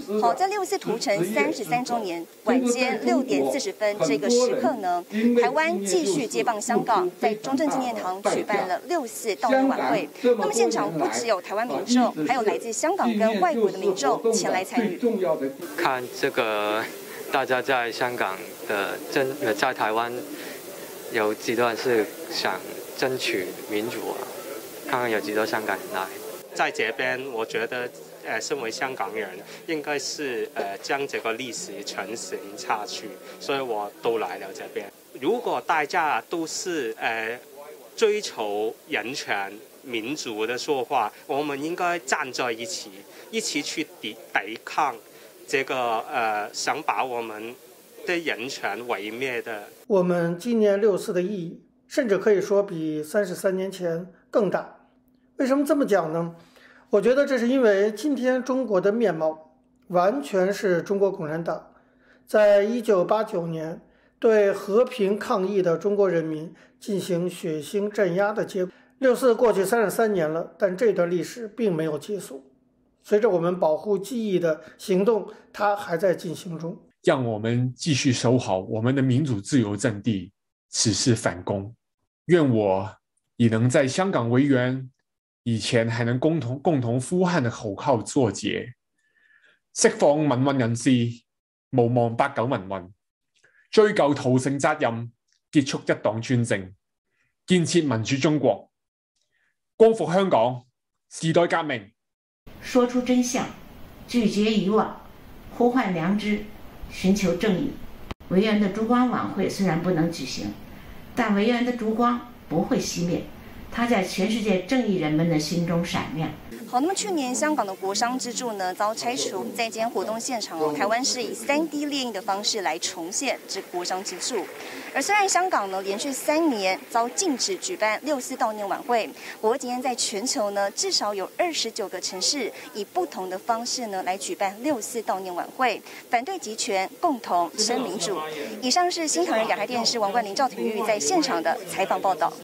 好，在6·4屠城33周年晚间6点40分这个时刻呢，台湾继续接棒香港，在中正纪念堂举办了6·4悼念晚会。那么现场不只有台湾民众，还有来自香港跟外国的民众前来参与。 看这个，大家在香港的在台湾有几多人是想争取民主啊？看看有几多香港人来。 在这边，我觉得，身为香港人，应该是将这个历史传承下去，所以我都来了这边。如果大家都是追求人权、民主的说话，我们应该站在一起，一起去抵抗这个想把我们的人权毁灭的。 我们今年6·4的意义，甚至可以说比33年前更大。为什么这么讲呢？我觉得这是因为今天中国的面貌完全是中国共产党在1989年对和平抗议的中国人民进行血腥镇压的结果。6·4过去33年了，但这段历史并没有结束。随着我们保护记忆的行动，它还在进行中。 让我们继续守好我们的民主自由阵地，此事反攻。愿我也能在香港维园以前還能共同呼喊嘅號口作結，釋放民運人士，無望89民運，追究屠城責任，結束一黨專政，建設民主中國，光復香港，時代革命。 說出真相，拒絕遺忘，呼喚良知，尋求正義。維園的燭光晚會雖然不能舉行，但維園的燭光不會熄滅。它在全世界正義人們的心中閃亮。 好，那麼去年香港的國殤之柱呢遭拆除，在今天活動現場台灣是以3D 列印的方式來重現這國殤之柱。而雖然香港呢連續3年遭禁止舉辦6·4悼念晚會，不過今天在全球呢至少有29個城市以不同的方式呢來舉辦6·4悼念晚會，反對集權，共同爭民主。以上是新唐人亞太電視王冠霖、趙廷玉在現場的採訪報道。